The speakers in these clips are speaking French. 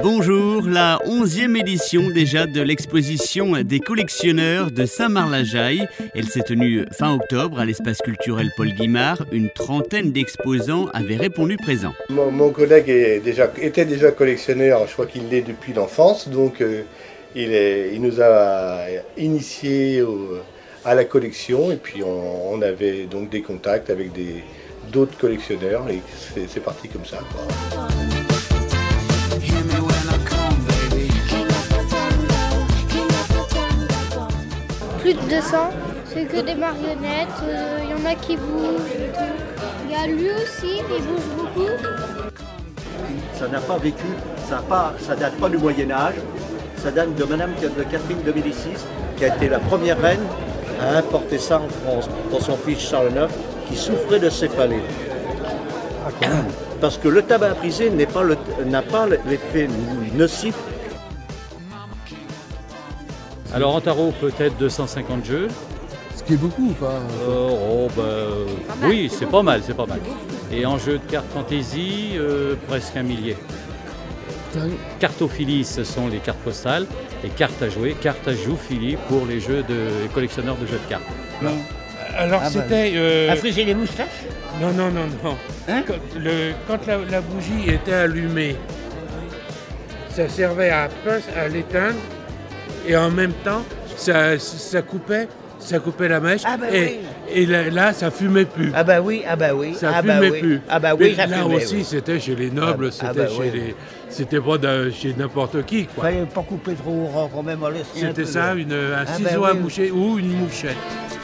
Bonjour, la 11e édition déjà de l'exposition des collectionneurs de Saint-Marc-la-Jaille. Elle s'est tenue fin octobre à l'espace culturel Paul Guimard. Une trentaine d'exposants avaient répondu présents. Mon collègue était déjà collectionneur, je crois qu'il l'est depuis l'enfance, donc il nous a initiés à la collection et puis on avait donc des contacts avec d'autres collectionneurs et c'est parti comme ça, quoi. Plus de 200, c'est que des marionnettes, il y en a qui bougent et tout. Il y a lui aussi, il bouge beaucoup. Ça n'a pas vécu, ça date pas du Moyen-Âge, ça date de Madame de Catherine de Médicis, qui a été la première reine à importer ça en France, pour son fils Charles IX, qui souffrait de céphalée. Parce que le tabac brisé n'a pas l'effet nocif. Alors en tarot, peut-être 250 jeux. Ce qui est beaucoup ou pas? Oui, c'est pas mal, c'est pas mal. Et en jeu de cartes fantasy, presque 1 millier. Cartophilie, ce sont les cartes postales. Et cartes à jouer, cartes à jouphilie pour les collectionneurs de jeux de cartes. Non. Alors c'était... Affriger les moustaches? Non. Hein? Quand la bougie était allumée, ça servait à l'éteindre et en même temps, ça coupait la mèche et là, ça fumait plus. Ah bah oui. Ça fumait plus. Ah bah oui, ça là fumait, aussi, oui. C'était chez les nobles, c'était pas chez n'importe qui, quoi. Fallait pas couper trop rond quand même. C'était ça, un ciseau à moucher ou une mouchette.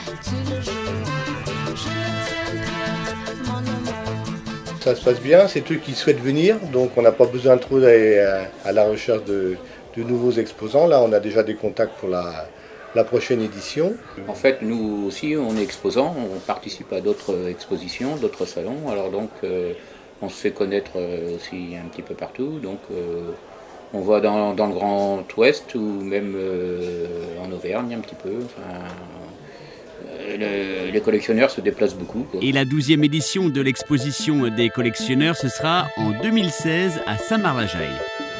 Ça se passe bien, c'est eux qui souhaitent venir, donc on n'a pas besoin trop d'aller à la recherche de nouveaux exposants. Là, on a déjà des contacts pour la prochaine édition. En fait, nous aussi, on est exposants, on participe à d'autres expositions, d'autres salons, alors donc on se fait connaître aussi un petit peu partout, donc on va dans le Grand Ouest ou même en Auvergne un petit peu. Enfin, les collectionneurs se déplacent beaucoup, quoi. Et la 12e édition de l'exposition des collectionneurs, ce sera en 2016 à Saint-Marc-la-Jaille.